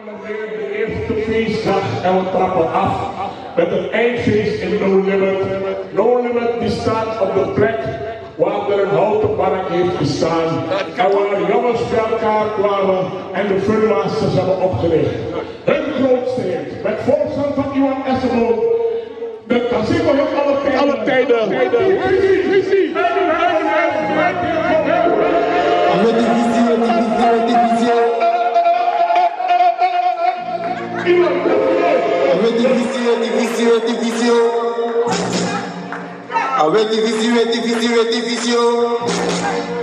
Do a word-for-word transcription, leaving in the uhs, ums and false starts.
De eerste feestdag en we trappen af met een eindfeest in No Limit. No Limit die staat op de plek waar er een houten park heeft gestaan. En waar jongens bij elkaar kwamen en de funmasters hebben opgericht. Hun grootste hit, met volksgang van Iwan Essenboom. De Casino heeft alle tijden. Alle tijden. Visie. Division, division, division. Avec division, division, division.